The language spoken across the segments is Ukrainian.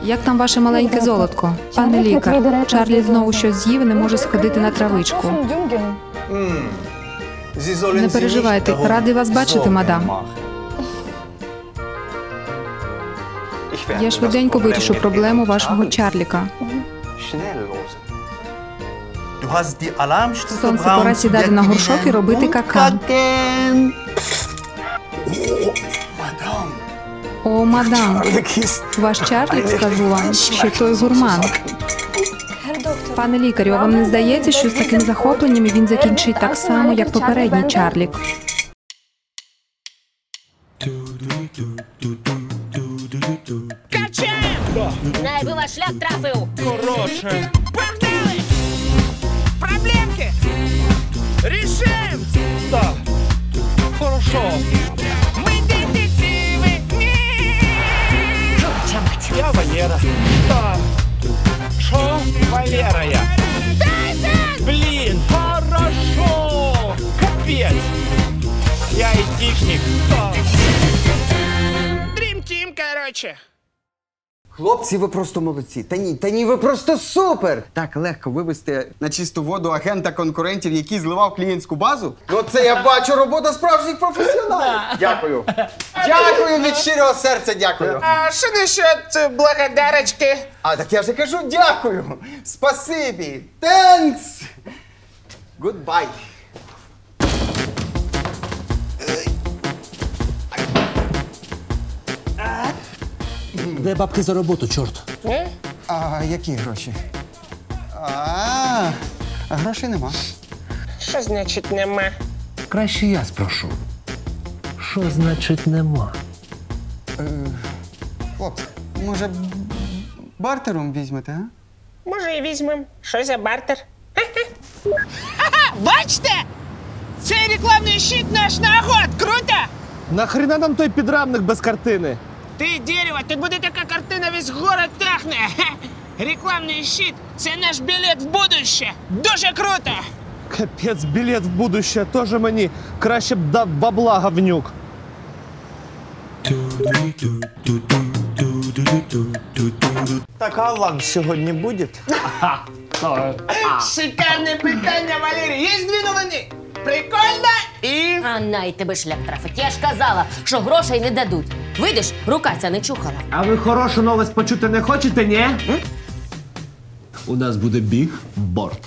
Як там ваше маленьке золотко? Пане лікар, Чарлі знову щось з'їв і не може сходити на травичку. Не переживайте, радий вас бачити, мадам. Я швиденько вирішу проблему вашого Чарліка. Сонце, пора сідати на горшок і робити кака. О, мадам, ваш Чарлік, скажу вам, що той гурман. Пане лікарю, а вам не здається, що з таким захопленням він закінчить так само, як попередній Чарлік? Качаємо! Найби ваш шлях трафив! Хороше! Погнали! Проблемки! Рішим! Так! Хорошо! Ми детективи! Жовча мать! Я Валера! Так! Шо? Валера я! Блін! Хорошо! Капець! Я айтишник! Так! Дрім Тім, короче! Хлопці, ви просто молодці. Та ні, ви просто супер! Так легко вивести на чисту воду агента конкурентів, який зливав клієнтську базу. Ну це я бачу, робота справжніх професіоналів. Дякую. Дякую від щирого серця, дякую. А що насчет благодарочки? А так я вже кажу дякую. Спасибі. Thanks. Goodbye. Де бабки за роботу, чорт? А які гроші? А грошей нема. Що значить нема? Краще я спрошу. Що значить нема? Хлопці, може бартером візьмете, а? Може і візьмем. Що за бартер? Ага, бачите? Цей рекламний щит наш на год. Круто? Нахрена нам той підрамник без картини? Ти дерево, тут буде така картина, весь город тахне. Рекламний щит – це наш білет в будуще. Дуже круто. Капець, білет в будуще, теж мені. Краще б дав бабла, говнюк. Так, а ланч сьогодні буде? Шикарне питання, Валерій. Є дві новини. Прикольно і... А най тебе шлях трафить. Я ж казала, що грошей не дадуть. Видиш, рука ця не чухала. А ви хорошу новость почути не хочете, ні? У нас буде біг-борд.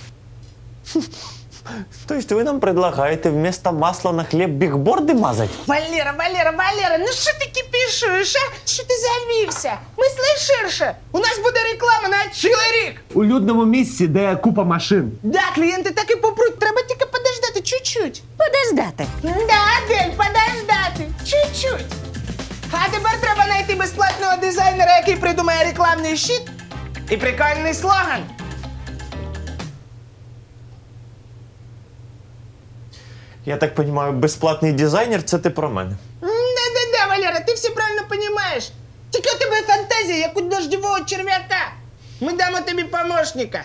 Тобто ви нам предлагаєте вместо масла на хліб бігборди мазати? Валера, ну що ти кипішуєш, а? Що ти завівся? Мисли ширше. У нас буде реклама на цілий рік. У людному місці, де купа машин. Да, клієнти так і попруть. Треба тільки подождати чуть-чуть. Подождати. Да, Адель, подождати. Чуть-чуть. А тепер треба знайти безплатного дизайнера, який придумає рекламний щит і прикольний слоган. Я так розумію, безплатний дизайнер – це ти про мене. Да, Валера, ти все правильно розумієш. Тільки у тебе фантазія, як у дождевого черв'яка. Ми дамо тобі помощника.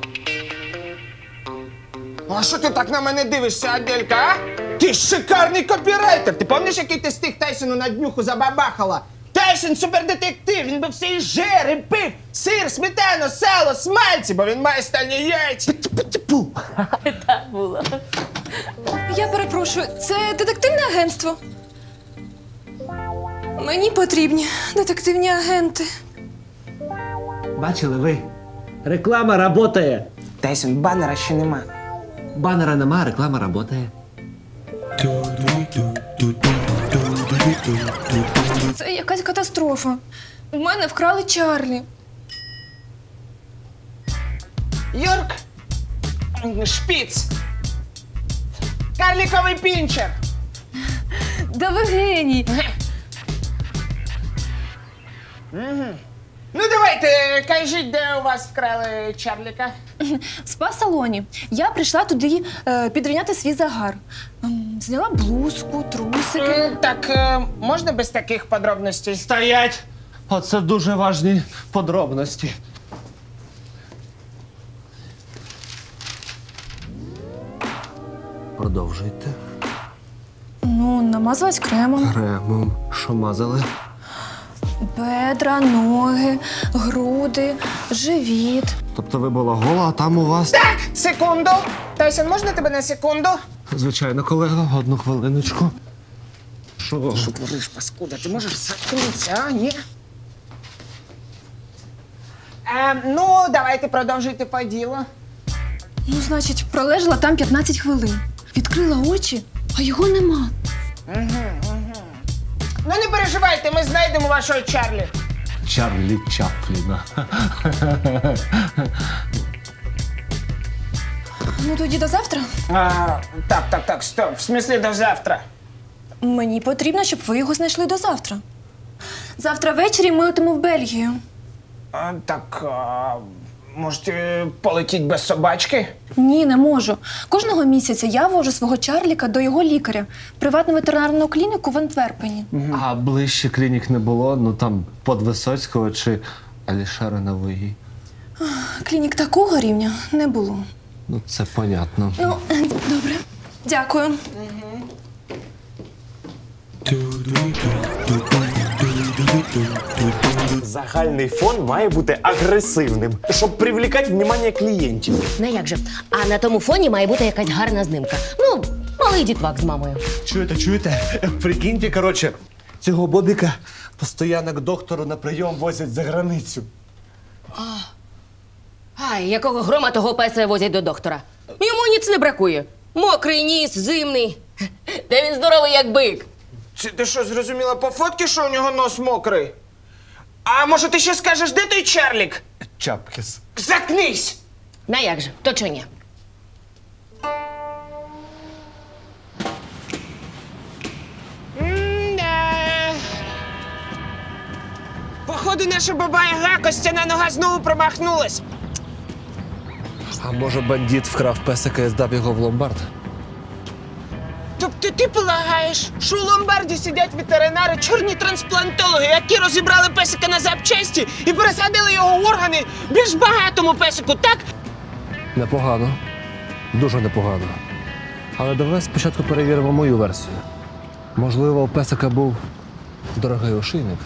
А що ти так на мене дивишся, Аделька, а? Ти ж шикарний копірайтер. Ти пам'ятаєш, який ти стих Тайсону на днюху забабахала? Тайсон – супердетектив, він би все і жер, і пив. Сир, сметану, сало, смальці, бо він має стальні яйця. Так було. Я перепрошую, це детективне агентство? Мені потрібні детективні агенти. Бачили ви? Реклама работає. Тайсон, банера ще нема. Банера нема, реклама работає. Це якась катастрофа. У мене вкрали Чарлі. Йорк, шпіц, карликовий пінчер. Да ви геній. Ну давайте, кажіть, де у вас вкрали Чарліка? В спа-салоні. Я прийшла туди підрівняти свій загар. Зняла блузку, трусики. Так, можна без таких подробностей? Стоять! Оце дуже важні подробності. Продовжуйте. Ну, намазалась кремом. Кремом. Що мазали? Бедра, ноги, груди, живіт. Тобто ви була гола, а там у вас... Так, секунду. Тайсон, можна тебе на секунду? Звичайно, колега, одну хвилиночку. Що? Що твориш, паскуда? Ти можеш заткнутися, а? Ні? Ну, давайте продовжуйте по ділу. Ну, значить, пролежала там 15 хвилин. Відкрила очі, а його нема. Ну, не переживайте, ми знайдемо вашого Чарлі. Чарлі Чапліна. Ну, тоді до завтра. Так, стоп. В смислі до завтра. Мені потрібно, щоб ви його знайшли до завтра. Завтра ввечері ми летимо в Бельгію. Можете полетіти без собачки? Ні, не можу. Кожного місяця я вожу свого Чарліка до його лікаря. Приватну ветеринарну клініку в Антверпені. А ближче клінік не було? Ну там Подвисоцького чи Алішера Нової? Клінік такого рівня не було. Ну це понятно. Ну, добре. Дякую. Загальний фон має бути агресивним, щоб привлікати увагу клієнтів. Не як же. А на тому фоні має бути якась гарна знимка. Ну, малий дітвак з мамою. Чуєте? Прикиньте, коротше, цього Бобіка постійно к доктору на прийом возять за границю. Ай, якого грома того песа возять до доктора? Йому ніц не бракує. Мокрий ніс, зимний. Де він здоровий, як бик. Ти що, зрозуміла по фотці, що у нього нос мокрий? А може ти ще скажеш, де той Чарлік? Чапкіс. Заткнись! На як же, то чого ні? Походу, наша бабая Костяна нога знову промахнулась. А може бандит вкрав песика і здав його в ломбард? Тобто ти полагаєш, що у ломбарді сидять ветеринари, чорні трансплантологи, які розібрали песика на запчасті і пересадили його органи більш багатому песику, так? Непогано. Дуже непогано. Але давай спочатку перевіримо мою версію. Можливо, у песика був дорогий ошейник.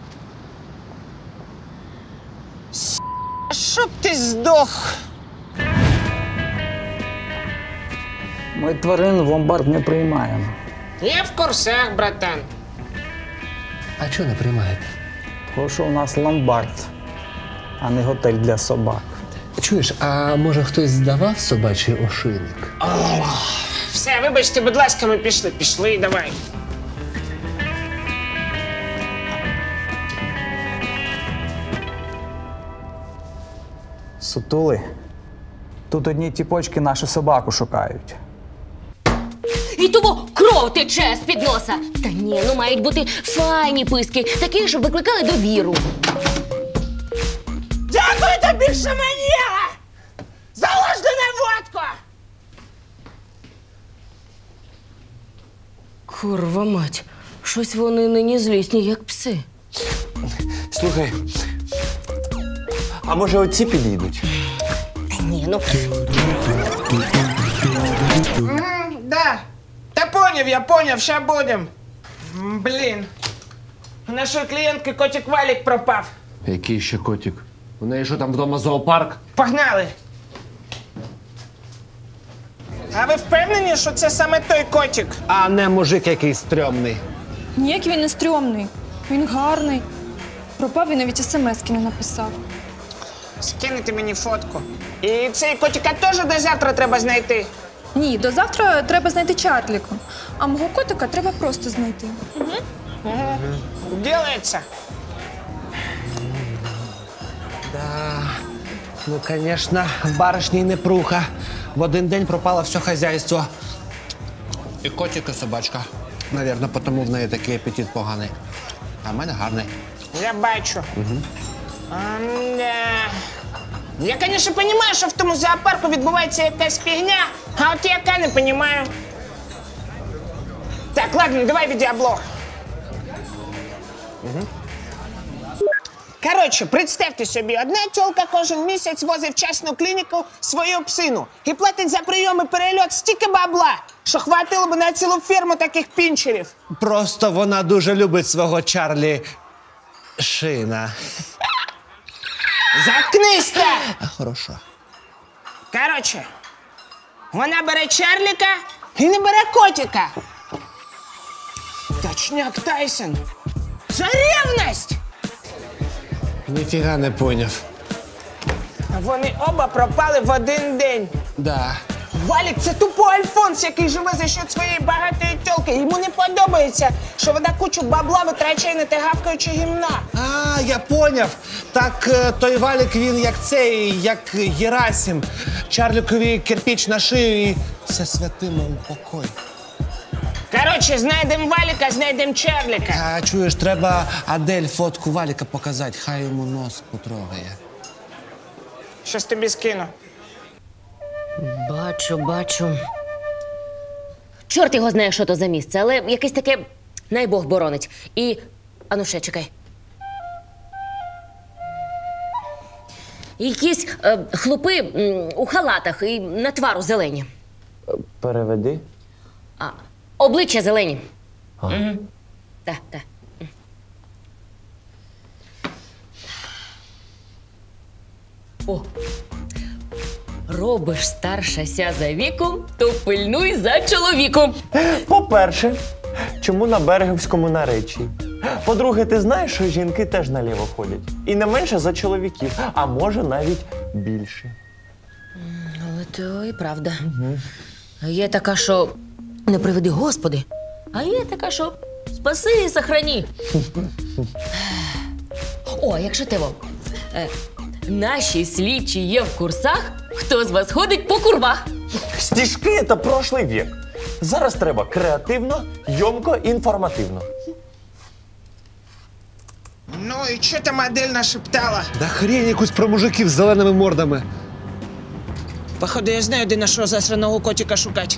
Щоб ти здох. Ми тварин в ломбард не приймаємо. Я в курсах, братан. А чого не приймаєте? Тому що у нас ломбард, а не готель для собак. Чуєш, а може хтось здавав собачий ошейник? Все, вибачте, будь ласка, ми пішли. Пішли, давай. Сутули. Тут одні тіпочки нашу собаку шукають. І того кров тече з-під носа. Та ні, ну мають бути файні писки, такі, щоб викликали довіру. Дякую тобі, шаманіла! Заложди на водку! Курва мать, щось вони нині злісні, як пси. Слухай, а може оці підійдуть? Та ні, ну... Да. Та поняв, ща будем. Блін. У нашої клієнтки котик Валік пропав. Який ще котик? У неї що там вдома зоопарк? Погнали. А ви впевнені, що це саме той котик? А не мужик якийсь стрьомний. Ніяк він не стрьомний. Він гарний. Пропав і навіть смс-ки не написав. Скинете мені фотку. І цей котика теж до завтра треба знайти. Ні, до завтра треба знайти Чарліка. А мого котика треба просто знайти. Ділається. Ну, звісно, в баришні непруха. В один день пропало все хазяйство. І котик, і собачка. Навірно, тому в неї такий апетит поганий. А в мене гарний. Я бачу. Я, звісно, розумію, що в тому зоопарку відбувається якась фігня, а от яка не розумію. Так, ладно, давай відеоблог. Коротше, представте собі, одна тёлка кожен місяць возить в частну клініку свою псину і платить за прийом і перельот стільки бабла, що хватило б на цілу фірму таких пінчерів. Просто вона дуже любить свого Чарлі шина. Заткнись ти! Хорошо. Коротше, вона бере Чарліка і не бере котика. Точняк, Тайсон. Це ревність! Ніфіга не поняв. Вони оба пропали в один день. Да. Валік – це тупо Альфонс, який живе за счет своєї багатої тьолки. Йому не подобається, що вона кучу бабла витрачає на те гавкаюче гімна. А, я поняв. Так той Валік, він як цей, як Єрасім. Чарлікові кирпіч на шию і все святиме упокой. Коротше, знайдемо Валіка, знайдемо Чарліка. А чуєш, треба Адель фотку Валіка показати, хай йому нос потрогає. Щось тобі скину. Бачу. Чорт його знає, що то за місце, але якесь таке, най Бог боронить. І, ану ще, чекай. Якісь хлопи у халатах і на твару зелені. Переведи. Обличчя зелені. Так. О! Робиш старшася за віком, то пильнуй за чоловіком. По-перше, чому на Берегівському наречі? По-друге, ти знаєш, що жінки теж наліво ходять. І не менше за чоловіків, а може навіть більше. Але то і правда. Є така, що не приведи Господи, а є така, що спаси і сохрані. О, якщо ти наші слідчі є в курсах, хто з вас ходить по курвах. Стіжки – це прошлий вік. Зараз треба креативно, йомко, інформативно. Ну і що там Адель нашептала? Да хрень якусь про мужиків з зеленими мордами. Походу, я знаю, де нашого засраного котика шукати.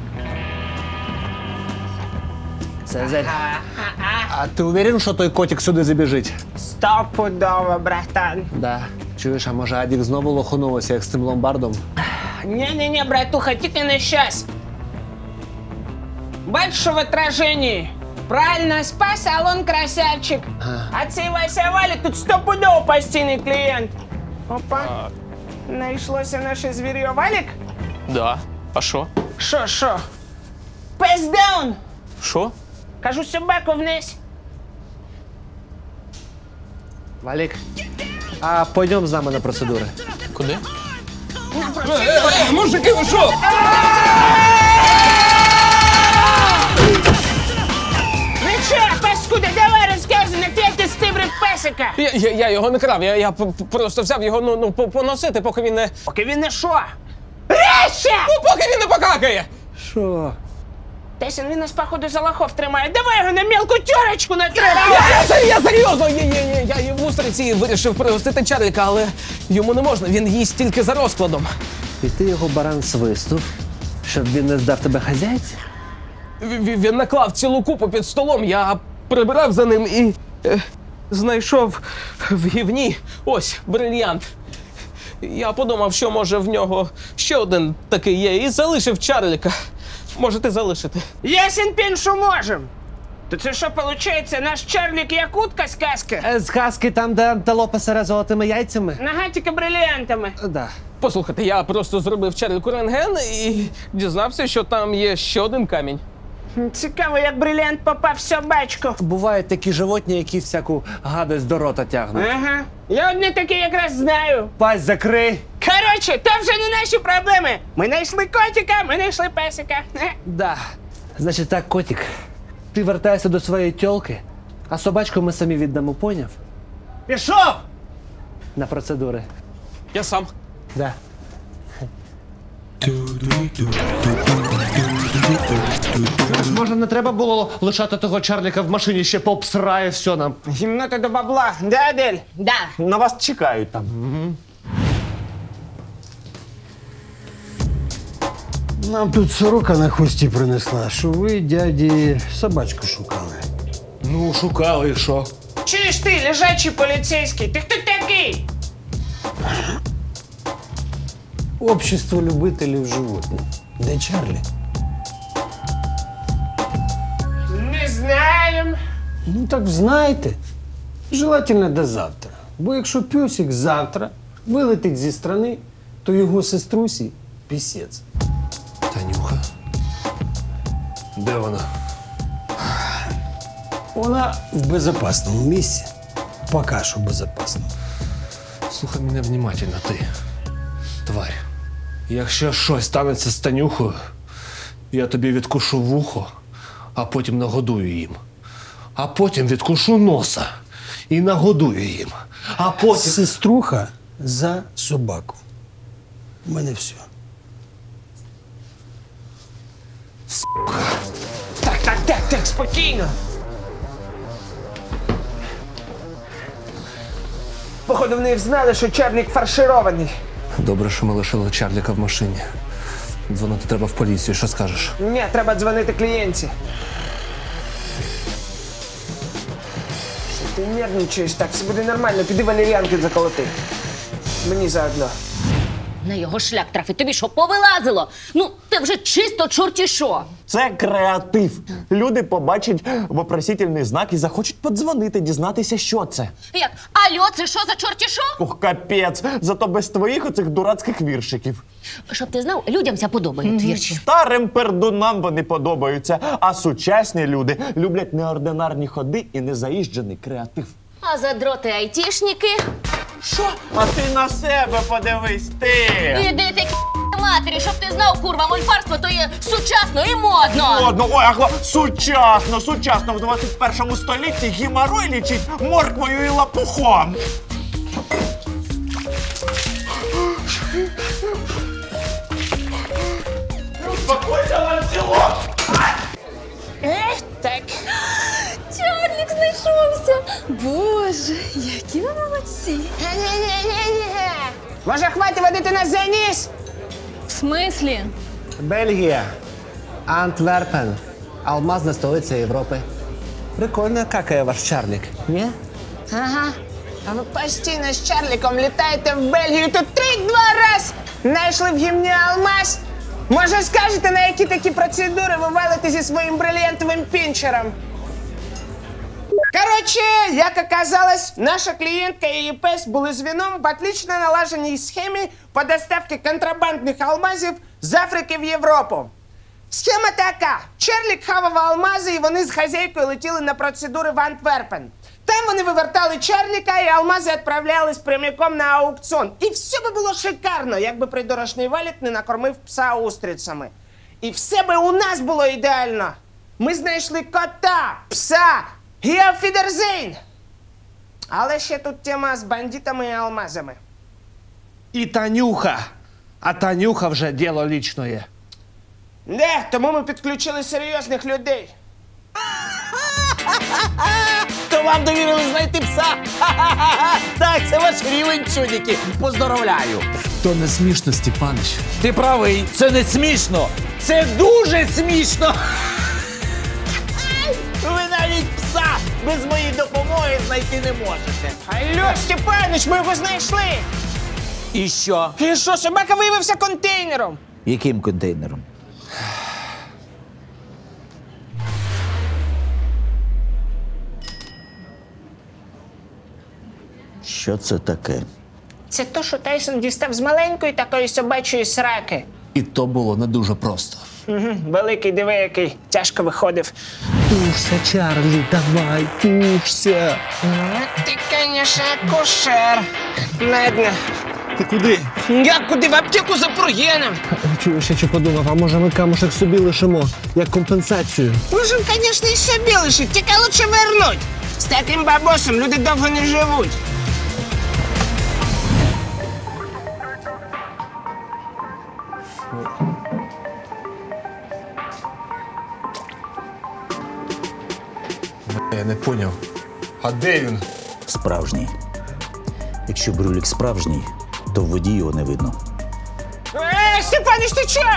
Цезарь, а ти уверен, що той котик сюди забіжить? Стопудово, братан. Да. Чуєш, а може Адік знову лоханувся, як з тим ломбардом? Ні, братуха, тільки не щас. Бачиш, що в отраженні? Правильно, спас, а он красавчик. А цей Вася Валік тут стопудово постійний клієнт. Опа. Знайшлося наше звір'я. Валік? Да. А що? Що? Пес даун! Що? Кажу, собаку вниз. Валік, а пойдем з нами на процедури. Куди? Мужики, ви що? Ви що, паскуда, давай розказуй, на ти стибрив песика. Я його не крав, я просто взяв його поносити, поки він не... Поки він не що? Реща! Поки він не покакає! Що? Тесін, він нас, походу, за лохов тримає. Давай його на мілку тюрочку натримай! Я серйозно! Я в устриці вирішив пригостити Чарліка, але йому не можна, він їсть тільки за розкладом. І ти його баран свистув, щоб він не здав тебе хазяйці? Він наклав цілу купу під столом, я прибирав за ним і знайшов в гівні ось брильянт. Я подумав, що може в нього ще один такий є, і залишив Чарліка. Можете залишити. Ясен пень, що можем. То це що, виходить, наш Чарлік як утка з казки? З казки там, де антилопа сере золотими яйцями? Нагатіка брильянтами. Да. Послухайте, я просто зробив Чарліку рентген і дізнався, що там є ще один камінь. Цікаво, як брильянт попав в собачку. Бувають такі животні, які всяку гадость до рота тягнуть. Ага. Я одне таке якраз знаю. Пасть закрий. Коротше, то вже не наші проблеми. Ми знайшли котика, ми знайшли песика. Да. Значить так, котик, ти вертайся до своєї тьолки, а собачку ми самі віддамо, поняв? Пішов! На процедури. Я сам. Да. Може, не треба було лишати того Чарліка в машині, ще пообсирає все нам. Гімнота до бабла. Да, Адель? Да. На вас чекають там. Нам тут сорока на хвості принесла, що ви, дяді, собачку шукали. Ну, шукали, і що? Чуєш ти, лежачий поліцейський? Ти хто такий? Общество любителів животних. Де Чарлі? Не знаємо. Ну так знайте. Желательно до завтра. Бо якщо песик завтра вилетить зі страни, то його сеструсі пісець. Танюха. Де вона? Вона в безпечному місці. Поки що безпечно. Слухай мене внимательно, ти. Тварь. Якщо щось станеться з Танюхою, я тобі відкушу вухо, а потім нагодую їм. А потім відкушу носа і нагодую їм. А потім... Сеструха за собаку. У мене все. Так, спокійно. Походу, в них знали, що Чарлік фарширований. Добре, що ми лишили Чарліка в машині. Дзвонити треба в поліцію, що скажеш? Ні, треба дзвонити клієнті. Що ти нервничаєш так? Все буде нормально. Піди валеріанки заколоти. Мені заодно. На його шлях трафить. Тобі що, повилазило? Ну, ти вже чисто чорті що. Це креатив. Люди побачать вопросительний знак і захочуть подзвонити, дізнатися, що це. Як? Алло, це що за чорті що? Ох, капець. Зато без твоїх оцих дурацьких віршиків. Щоб ти знав, людям це подобають вірші. Старим пердунам вони подобаються, а сучасні люди люблять неординарні ходи і незаїжджений креатив. А задроти айтішники? Що? А ти на себе подивись, ти! Іди ти матері, щоб ти знав, курва, мольфарство то є сучасно і модно. Модно, ой, сучасно в 21 столітті геморой лічить морквою і лапухом. Успокойся, Ланцелот! Так. Чарлік знайшовся. Боже, які ви молодці. Може, хватить водити нас за ніс? В смислі? Бельгія. Антверпен. Алмазна столиця Європи. Прикольно какає ваш Чарлік, ні? Ага. А ви постійно з Чарліком літаєте в Бельгію тут 3-2 раз. Знайшли в гімні алмаз. Може, скажете, на які такі процедури ви валите зі своїм брильянтовим пінчером? Короче, як оказалось, наша клієнтка і її пес були звіном в отлично налаженій схемі по доставці контрабандних алмазів з Африки в Європу. Схема така. Чарлік хавав алмази, і вони з хазяйкою летіли на процедури в Антверпен. Там вони вивертали Чарліка, і алмази відправлялись прямиком на аукціон. І все би було шикарно, якби придорожний валік не накормив пса устрицями. І все би у нас було ідеально. Ми знайшли кота, пса і афідерзейн. Але ще тут тема з бандитами і алмазами. І Танюха. А Танюха вже діло лічне. Не, тому ми підключили серйозних людей. То вам довірили знайти пса? Так, це ваш рівень, чудики. Поздоровляю. То не смішно, Степанич. Ти правий, це не смішно. Це дуже смішно. Ви навіть пса без моєї допомоги знайти не можете. Алло, Степанич, ми його знайшли. І що? І що, собака виявився контейнером? Яким контейнером? Що це таке? Це то, що Тайсон дістав з маленької такої собачої сраки. І то було не дуже просто. Великий, диви, який тяжко виходив. Тушся, Чарлі, давай, тушся. Ти, конечно, кошер. Ладно. Ти куди? Я куди? В аптеку за пургеном. Чуєш, я ще подумав, а може ми камушек собі лишимо, як компенсацію? Можем, конечно, і собі лишити, тільки лучше вернуть. З таким бабосом люди довго не живуть. Я не поняв. А де він? Справжній. Якщо брюлік справжній, то в воді його не видно. Степанич, ти чо?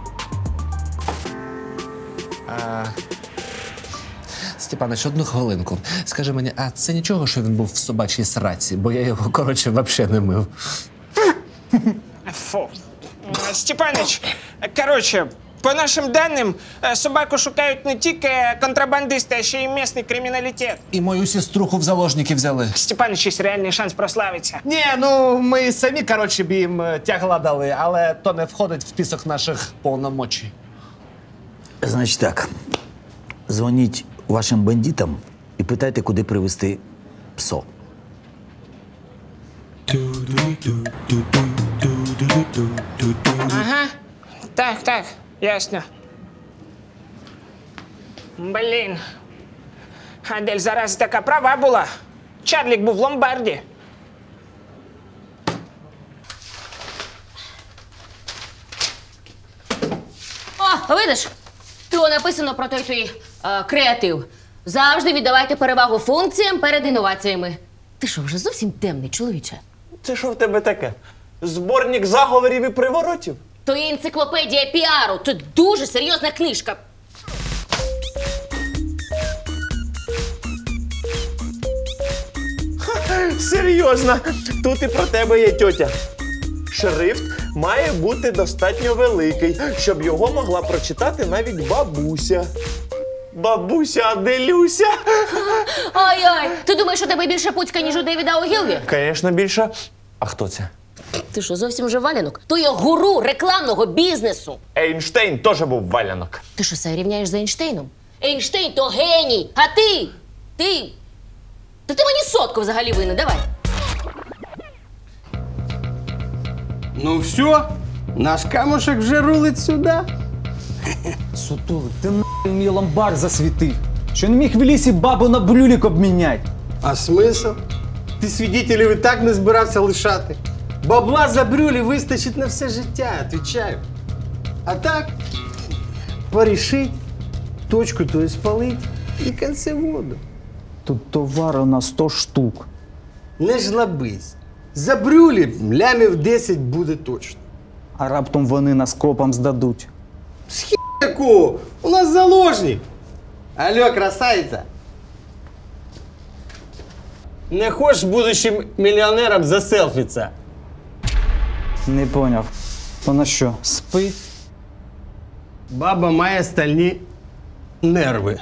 Степанич, одну хвилинку. Скажи мені, а це нічого, що він був в собачій сраці? Бо я його, коротше, взагалі не мив. Фу. Степанич, короче, По нашим даним, собаку шукають не тільки контрабандисти, а ще й місний криміналітет. І мою сеструху в заложники взяли. Степан, ще є реальний шанс прославитися. Ні, ну ми самі, коротше, б їм тягла дали, але то не входить в список наших повномочій. Значить так, дзвоніть вашим бандитам і питайте, куди привезти псо. Ага. Так, ясно. Блін. Адель зараз така права була. Чарлік був в ломбарді. О, видиш? То написано про той твій креатив. Завжди віддавайте перевагу функціям перед інноваціями. Ти що, вже зовсім темний, чоловіче? Це що в тебе таке? Зборник заговорів і приворотів? То є енциклопедія піару. Це дуже серйозна книжка. Серйозно, тут і про тебе є тьотя. Шрифт має бути достатньо великий, щоб його могла прочитати навіть бабуся. Бабуся Аделюся. Ой-ой, ти думаєш, у тебе більше пуцька, ніж у Девіда Огілві? Звісно, більше. А хто це? Ти що, зовсім вже валянок? То є гуру рекламного бізнесу. Ейнштейн теж був валянок. Ти що, себе рівняєш з Ейнштейном? Ейнштейн то геній, а ти? Та ти мені сотку взагалі винен, давай. Ну все, наш камушек вже рулить сюди. Сутулик, ти нахуй мій ломбард засвітив. Що не міг в лісі бабу на брюлік обміняти? А смисл? Ти свідетелів і так не збирався лишати. Бабла за брюлі вистачить на все життя, отвечаю. А так, порішить, точку то спалить і конце воду. Тут товару на 100 штук. Не жлобись. За брюлі лямів 10 буде точно. А раптом вони нас копам здадуть. З такого? У нас заложник. Алло, красавиця. Не хочеш будущим мільйонером заселфіться? Не поняв. Вона що, спить? Баба має стальні нерви.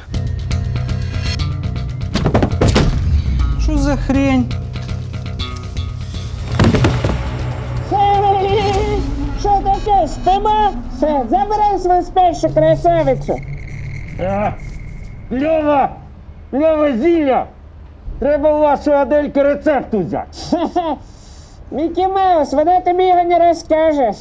Що за хрень? Що таке? Спимо? Все, забирай свою спящу красавицю. Льова зілля. Треба у вашої Адельки рецепт взяти. Мікі Маус, вона тобі його не розкаже.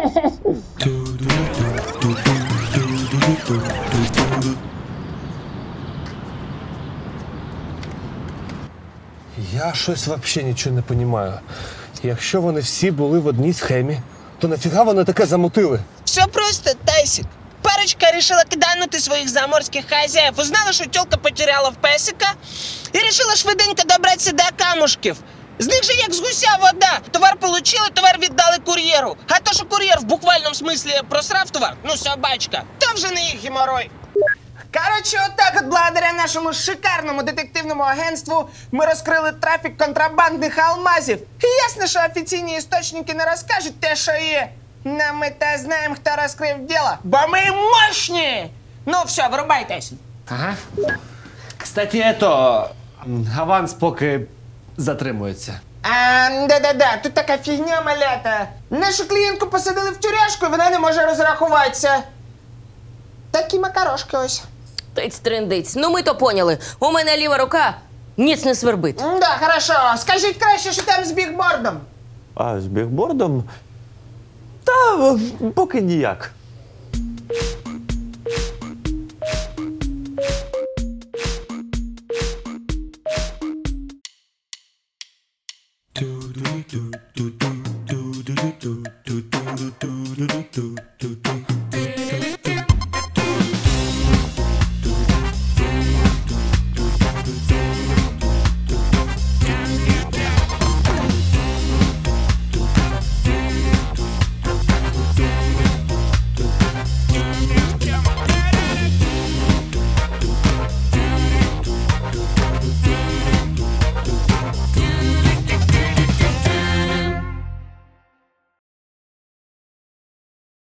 Я щось взагалі нічого не розумію. Якщо вони всі були в одній схемі, то нафіга вони таке замутили? Все просто, Тайсик. Парочка решила киданути своїх заморських хазяїв. Узнала, що тёлка потеряла в песика і решила швиденько добратися до камушків. З них же як з гуся вода. Товар получили, товар віддали кур'єру. А то, що кур'єр в буквальному смислі просрав товар, ну собачка, то вже не їх геморой. Коротше, отак от благодаря нашому шикарному детективному агентству ми розкрили трафік контрабандних алмазів. І ясно, що офіційні істочники не розкажуть те, що є. Но ми-то знаємо, хто розкрив діло, бо ми мощні! Ну все, вирубайтесь. Ага. Кстати, аванс поки затримується. Да-да-да, тут така фігня малята. Нашу клієнтку посадили в тюряшку, і вона не може розрахуватися. Такі макарошки ось. Тиць-триндиць, ну ми то поняли. У мене ліва рука ніц не свербить. Да, хорошо. Скажіть краще, що там з бігбордом. А з бігбордом? Та поки ніяк.